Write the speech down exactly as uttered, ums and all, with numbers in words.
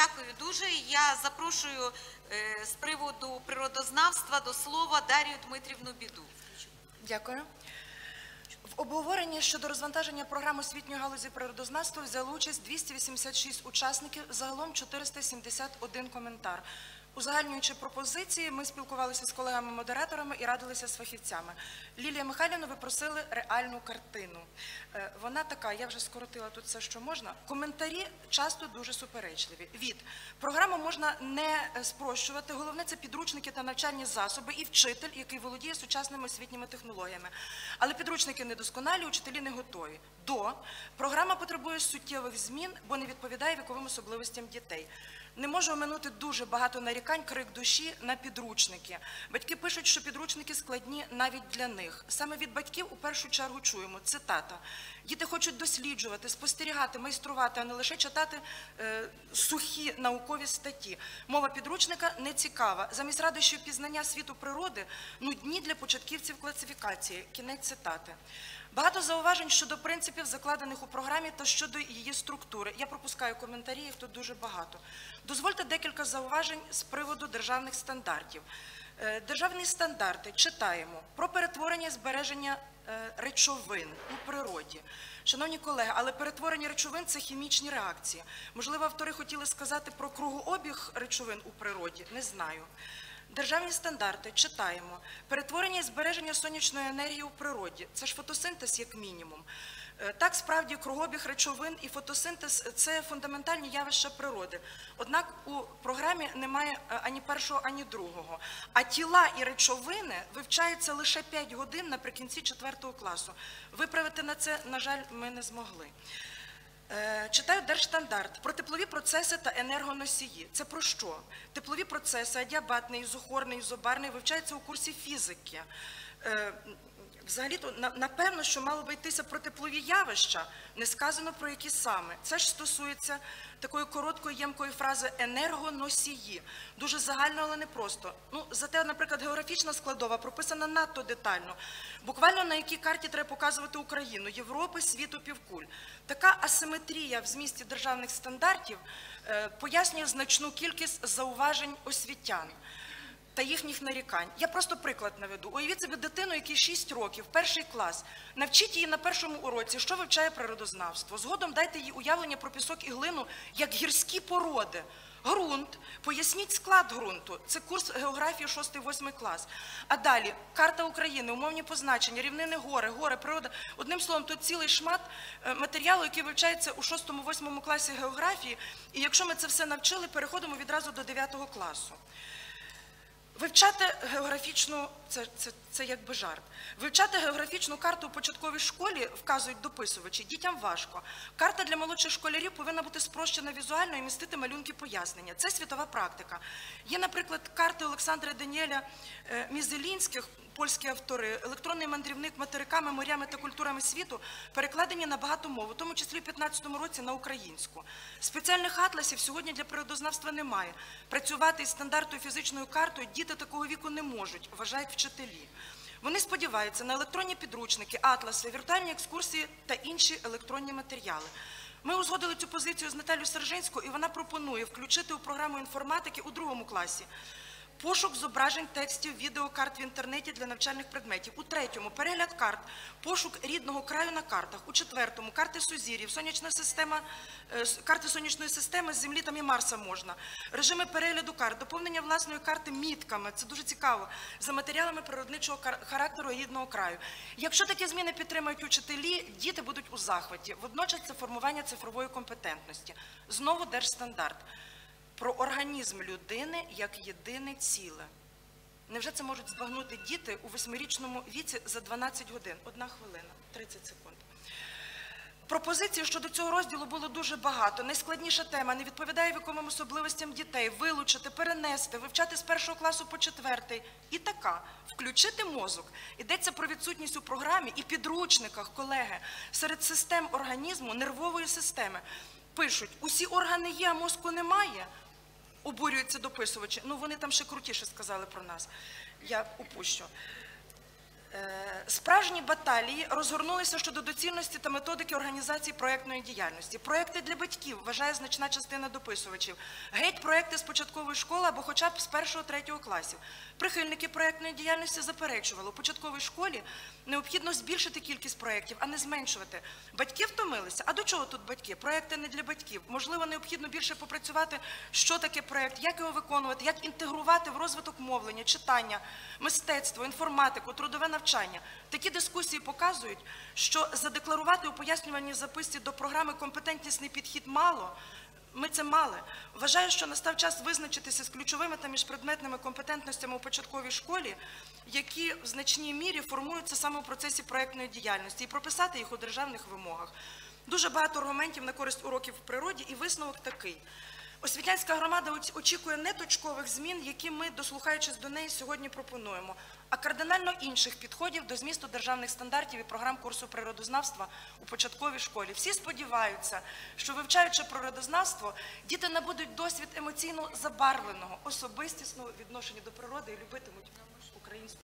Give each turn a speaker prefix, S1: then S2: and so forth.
S1: Дякую дуже. Я запрошую з приводу природознавства до слова Дар'ю Дмитрівну Біду.
S2: Дякую. В обговоренні щодо розвантаження програм освітньої галузі природознавства взяли участь двісті вісімдесят шість учасників, загалом чотириста сімдесят один коментар. Узагальнюючи пропозиції, ми спілкувалися з колегами-модераторами і радилися з фахівцями. Лілія Михайлівна, ви просили реальну картину. Вона така, я вже скоротила тут все, що можна. Коментарі часто дуже суперечливі. Від програму можна не спрощувати, головне – це підручники та навчальні засоби і вчитель, який володіє сучасними освітніми технологіями. Але підручники недосконалі, учителі не готові. До програма потребує суттєвих змін, бо не відповідає віковим особливостям дітей. Не можу оминути дуже багато нарікань, крик душі на підручники. Батьки пишуть, що підручники складні навіть для них. Саме від батьків у першу чергу чуємо, цитата, «Діти хочуть досліджувати, спостерігати, майструвати, а не лише читати е, сухі наукові статті. Мова підручника не цікава. Замість радощів пізнання світу природи – нудні для початківців класифікації». Кінець цитати. Багато зауважень щодо принципів, закладених у програмі, та щодо її структури. Я пропускаю коментарі, їх тут дуже багато. Дозвольте декілька зауважень з приводу державних стандартів. Державні стандарти читаємо про перетворення і збереження речовин у природі. Шановні колеги, але перетворення речовин – це хімічні реакції. Можливо, автори хотіли сказати про кругообіг речовин у природі? Не знаю. Державні стандарти читаємо. Перетворення і збереження сонячної енергії у природі. Це ж фотосинтез як мінімум. Так, справді, кругообіг речовин і фотосинтез – це фундаментальні явища природи. Однак у програмі немає ані першого, ані другого. А тіла і речовини вивчаються лише п'ять годин наприкінці четвертого класу. Виправити на це, на жаль, ми не змогли. Читаю держстандарт про теплові процеси та енергоносії. Це про що? Теплові процеси, адіабатний, ізохорний, ізобарний, вивчаються у курсі фізики. Взагалі-то, напевно, що мало би йтися про теплові явища, не сказано про які саме. Це ж стосується такої короткої, ємкої фрази «енергоносії». Дуже загально, але не просто. Ну, зате, наприклад, географічна складова прописана надто детально. Буквально на якій карті треба показувати Україну, Європи, світу, півкуль. Така асиметрія в змісті державних стандартів е, пояснює значну кількість зауважень освітян та їхніх нарікань. Я просто приклад наведу. Уявіть собі дитину, якій шість років, перший клас. Навчіть її на першому уроці, що вивчає природознавство. Згодом дайте їй уявлення про пісок і глину як гірські породи. Ґрунт, поясніть склад ґрунту. Це курс географії шостий-восьмий клас. А далі карта України, умовні позначення, рівнини, гори, гори, природа. Одним словом, тут цілий шмат матеріалу, який вивчається у шостому-восьмому класі географії. І якщо ми це все навчили, переходимо відразу до дев'ятого класу. Вивчати географічну, це, це, це якби жарт, вивчати географічну карту у початковій школі, вказують дописувачі, дітям важко. Карта для молодших школярів повинна бути спрощена візуально і містити малюнки пояснення. Це світова практика. Є, наприклад, карти Олександра Даніеля Мізелінських, польські автори, електронний мандрівник материками, морями та культурами світу, перекладені на багато мов, у тому числі в п'ятнадцятому році на українську. Спеціальних атласів сьогодні для природознавства немає. Працювати із стандартною фізичною картою діти такого віку не можуть, вважають вчителі. Вони сподіваються на електронні підручники, атласи, віртуальні екскурсії та інші електронні матеріали. Ми узгодили цю позицію з Наталією Сержинською, і вона пропонує включити у програму інформатики у другому класі пошук зображень, текстів, відеокарт в інтернеті для навчальних предметів. У третьому – перегляд карт, пошук рідного краю на картах. У четвертому – карти сузір'їв, сонячна система, карти сонячної системи, з Землі там і Марса можна. Режими перегляду карт, доповнення власної карти мітками, це дуже цікаво, за матеріалами природничого характеру рідного краю. Якщо такі зміни підтримують учителі, діти будуть у захваті. Водночас це формування цифрової компетентності. Знову держстандарт. Про організм людини як єдине ціле. Невже це можуть збагнути діти у восьмирічному віці за дванадцять годин? Одна хвилина, тридцять секунд. Пропозицій щодо цього розділу було дуже багато. Найскладніша тема – не відповідає віковим особливостям дітей. Вилучити, перенести, вивчати з першого класу по четвертий. І така – включити мозок. Йдеться про відсутність у програмі і підручниках, колеги, серед систем організму нервової системи. Пишуть, усі органи є, а мозку немає. Обурюються дописувачі. Ну, вони там ще крутіше сказали про нас. Я упущу. Е, Справжні баталії розгорнулися щодо доцільності та методики організації проєктної діяльності. Проєкти для батьків, вважає значна частина дописувачів. Геть проєкти з початкової школи або хоча б з першого-третього класів. Прихильники проєктної діяльності заперечували, у початковій школі необхідно збільшити кількість проєктів, а не зменшувати. Батьки втомилися. А до чого тут батьки? Проєкти не для батьків. Можливо, необхідно більше попрацювати, що таке проєкт, як його виконувати, як інтегрувати в розвиток мовлення, читання, мистецтво, інформатику, трудове навчання. Такі дискусії показують, що задекларувати у пояснювальній записці до програми компетентнісний підхід мало. Ми це мали. Вважаю, що настав час визначитися з ключовими та міжпредметними компетентностями у початковій школі, які в значній мірі формуються саме у процесі проєктної діяльності, і прописати їх у державних вимогах. Дуже багато аргументів на користь уроків в природі, і висновок такий. Освітянська громада очікує не точкових змін, які ми, дослухаючись до неї, сьогодні пропонуємо, а кардинально інших підходів до змісту державних стандартів і програм курсу природознавства у початковій школі. Всі сподіваються, що, вивчаючи природознавство, діти набудуть досвід емоційно забарвленого, особистісного відношення до природи і любитимуть українську.